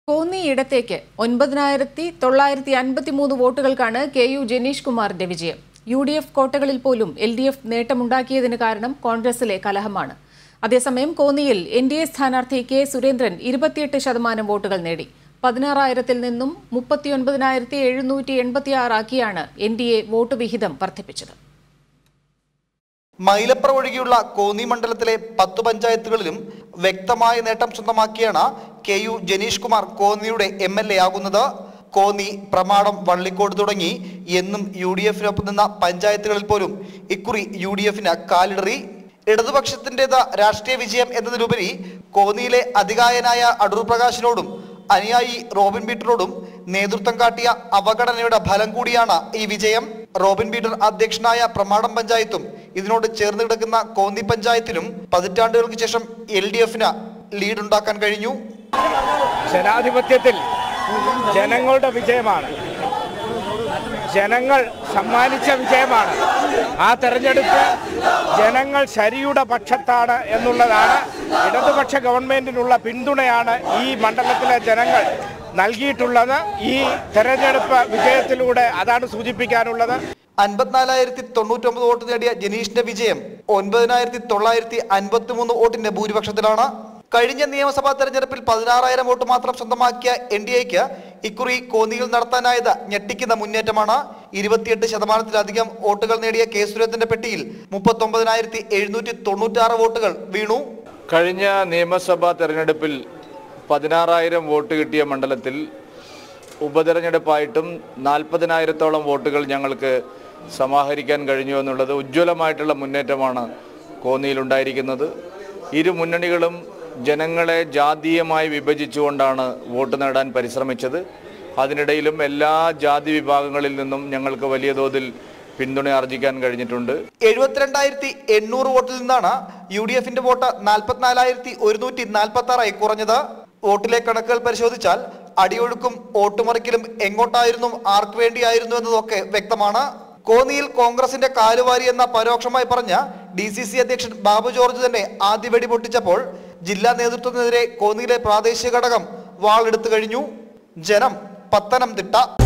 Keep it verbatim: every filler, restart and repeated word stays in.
കോന്നി ഇടത്തേക്ക് ഒൻപതിനായിരത്തി തൊള്ളായിരത്തി അൻപത്തിമൂന്ന് വോട്ടുകൾക്കാണ് കെ യു ജനീഷ് കുമാറിന്റെ വിജയം. യു ഡി എഫ് കോട്ടകളിൽ പോലും എൽ ഡി എഫ് നേട്ടമുണ്ടാക്കിയതിന് കാരണം കോൺഗ്രസിലെ കലഹമാണ്. അതേസമയം കോന്നിയിൽ എൻ ഡി എ സ്ഥാനാർത്ഥി കെ സുരേന്ദ്രൻ ഇരുപത്തിയെട്ട് ശതമാനം വോട്ടുകൾ നേടി. പതിനാറായിരത്തിൽ നിന്നും മുപ്പത്തിയൊൻപതിനായിരത്തി എഴുന്നൂറ്റി എൺപത്തിയാറാക്കിയാണ് എൻ ഡി എ വോട്ട് വിഹിതം വർദ്ധിപ്പിച്ചത്. മൈലപ്ര ഒഴികെയുള്ള കോന്നി മണ്ഡലത്തിലെ പത്ത് പഞ്ചായത്തുകളിലും വ്യക്തമായ നേട്ടം സ്വന്തമാക്കിയാണ് കെ യു ജനീഷ് കുമാർ കോന്നിയുടെ എം എൽ എ ആകുന്നത്. കോന്നി, പ്രമാടം, വള്ളിക്കോട് തുടങ്ങി എന്നും യു ഡി എഫിനൊപ്പം നിന്ന പഞ്ചായത്തുകളിൽ പോലും ഇക്കുറി യു ഡി എഫിന് കാലിടറി. ഇടതുപക്ഷത്തിൻ്റെത് രാഷ്ട്രീയ വിജയം എന്നതിലുപരി കോന്നിയിലെ അധികായനായ അടൂർ പ്രകാശിനോടും അനുയായി റോബിൻ പീറ്ററോടും നേതൃത്വം കാട്ടിയ അവഗണനയുടെ ഫലം കൂടിയാണ് ഈ വിജയം. റോബിൻ പീറ്റർ അധ്യക്ഷനായ പ്രമാടം പഞ്ചായത്തും ഇതിനോട് ചേർന്ന് കിടക്കുന്ന കോന്നി പഞ്ചായത്തിലും പതിറ്റാണ്ടുകൾക്ക് ശേഷം എൽ ഡി എഫിന് ലീഡുണ്ടാക്കാൻ കഴിഞ്ഞു. ജനാധിപത്യത്തിൽ ജനങ്ങളുടെ വിജയമാണ്, ജനങ്ങൾ സമ്മാനിച്ച വിജയമാണ്. ആ തെരഞ്ഞെടുപ്പ് ജനങ്ങൾ ശരിയുടെ പക്ഷത്താണ് എന്നുള്ളതാണ്. ഇടതുപക്ഷ ഗവൺമെന്റിനുള്ള പിന്തുണയാണ് ഈ മണ്ഡലത്തിലെ ജനങ്ങൾ നൽകിയിട്ടുള്ളത്. ഈ തെരഞ്ഞെടുപ്പ് വിജയത്തിലൂടെ അതാണ് സൂചിപ്പിക്കാനുള്ളത്. അൻപത്തിനാലായിരത്തി തൊണ്ണൂറ്റൊമ്പത് വോട്ട് നേടിയ ജനീഷിന്റെ വിജയം ഒൻപതിനായിരത്തി തൊള്ളായിരത്തി അൻപത്തി മൂന്ന് വോട്ടിന്റെ ഭൂരിപക്ഷത്തിലാണ്. കഴിഞ്ഞ നിയമസഭാ തെരഞ്ഞെടുപ്പിൽ പതിനാറായിരം വോട്ട് മാത്രം സ്വന്തമാക്കിയ എൻ ഡി എക്ക് ഇക്കുറി കോന്നിയിൽ നടത്താനായത് ഞെട്ടിക്കുന്ന മുന്നേറ്റമാണ്. ഇരുപത്തിയെട്ട് ശതമാനത്തിലധികം വോട്ടുകൾ നേടിയ കെ സുരേന്ദ്രന്റെ പെട്ടിയിൽ മുപ്പത്തി ഒമ്പതിനായിരത്തി എഴുന്നൂറ്റി തൊണ്ണൂറ്റി ആറ് വോട്ടുകൾ വീണു. കഴിഞ്ഞ നിയമസഭാ തെരഞ്ഞെടുപ്പിൽ പതിനാറായിരം വോട്ട് കിട്ടിയ മണ്ഡലത്തിൽ ഉപതെരഞ്ഞെടുപ്പായിട്ടും നാൽപ്പതിനായിരത്തോളം വോട്ടുകൾ ഞങ്ങൾക്ക് സമാഹരിക്കാൻ കഴിഞ്ഞു എന്നുള്ളത് ഉജ്ജ്വലമായിട്ടുള്ള മുന്നേറ്റമാണ് കോന്നിയിലുണ്ടായിരിക്കുന്നത്. ഇരു മുന്നണികളും ജനങ്ങളെ ജാതീയമായി വിഭജിച്ചുകൊണ്ടാണ് വോട്ട് നേടാൻ പരിശ്രമിച്ചത്. അതിനിടയിലും എല്ലാ ജാതി വിഭാഗങ്ങളിൽ നിന്നും ഞങ്ങൾക്ക് വലിയ തോതിൽ പിന്തുണ ആർജിക്കാൻ കഴിഞ്ഞിട്ടുണ്ട്. എഴുപത്തിരണ്ടായിരത്തി എണ്ണൂറ് വോട്ടിൽ നിന്നാണ് യു ഡി എഫിന്റെ വോട്ട് നാൽപ്പത്തിനാലായിരത്തി ഒരുന്നൂറ്റി നാൽപ്പത്തി ആറായി കുറഞ്ഞത്. വോട്ടിലെ കണക്കുകൾ പരിശോധിച്ചാൽ അടിയൊഴുക്കും വോട്ടുമറിക്കലും എങ്ങോട്ടായിരുന്നു, ആർക്ക് വേണ്ടിയായിരുന്നു എന്നതൊക്കെ വ്യക്തമാണ്. കോന്നിയിൽ കോൺഗ്രസിന്റെ കാലുവാരി എന്ന പരോക്ഷമായി പറഞ്ഞ ഡി സി സി അധ്യക്ഷൻ ബാബു ജോർജ് തന്നെ ആദ്യ വെടി പൊട്ടിച്ചപ്പോൾ ജില്ലാ നേതൃത്വത്തിനെതിരെ കോന്നിയിലെ പ്രാദേശിക ഘടകം വാളെടുത്തു കഴിഞ്ഞു. ജനം, പത്തനംതിട്ട.